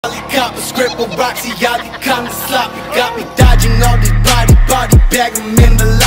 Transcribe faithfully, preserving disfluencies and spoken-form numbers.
Cop a script, Roxy, y'all kinda sloppy. Got me dodging all these body, body bag 'em in the